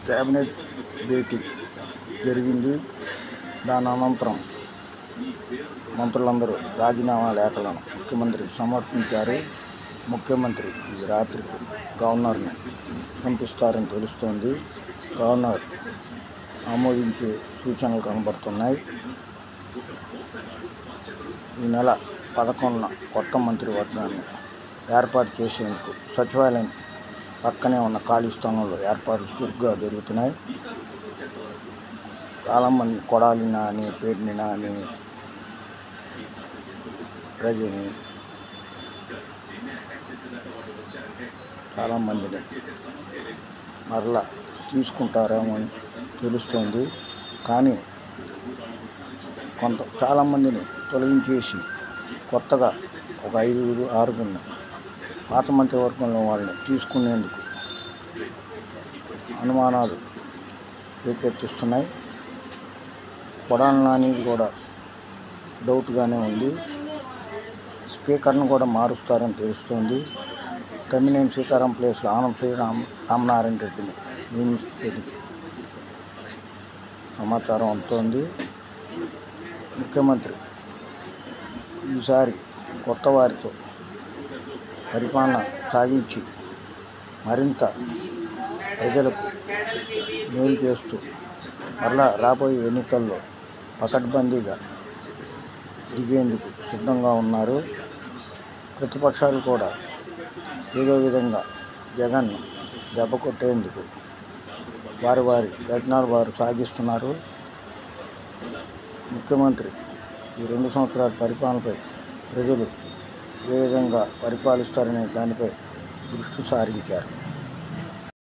Cabinet భేటీ జరిగింది. దాని అనంతరం మంత్రులందరూ రాజీనామా లేఖలను ముఖ్యమంత్రికి సమర్పించారు. ముఖ్యమంత్రి ఈ రాత్రికి గవర్నర్ని పంపిస్తారని తెలుస్తోంది. గవర్నర్ ఆమోదించే సూచనలు కనబడుతున్నాయి. ఈ నెల 11న కొత్త మంత్రివర్గాన్ని ఏర్పాటు చేసేందుకు సచివాలయం పక్కనే ఉన్న ఖాళీ స్థానంలో ఏర్పాట్లు చురుగ్గా జరుగుతున్నాయి. చాలామంది కొడాలి నాని, పేర్ని నాని, రజని చాలామందిని మరలా తీసుకుంటారేమో అని తెలుస్తోంది. కానీ చాలామందిని తొలగించేసి కొత్తగా ఒక 5-6 పాత మంత్రివర్గంలో వాళ్ళని తీసుకునేందుకు అనుమానాలు రేకెత్తిస్తున్నాయి. కొడాలి నాని కూడా డౌట్గానే ఉంది. స్పీకర్ను కూడా మారుస్తారని తెలుస్తోంది. తమ్మినేని సీతారాం ప్లేస్లో ఆనం రామనారాయణ రెడ్డిని నియమిస్తుంది సమాచారం అందుతోంది. ముఖ్యమంత్రి ఈసారి కొత్త వారితో పరిపాలన సాగించి మరింత ప్రజలకు మేలు చేస్తూ మరలా రాబోయే ఎన్నికల్లో పకడ్బందీగా దిగేందుకు సిద్ధంగా ఉన్నారు. ప్రతిపక్షాలు కూడా ఏదో విధంగా జగన్ దెబ్బ కొట్టేందుకు వారి ప్రయత్నాలు వారు సాగిస్తున్నారు. ముఖ్యమంత్రి ఈ 2 సంవత్సరాల పరిపాలనపై ప్రజలు ఏ విధంగా పరిపాలిస్తారనే దానిపై దృష్టి సారించారు.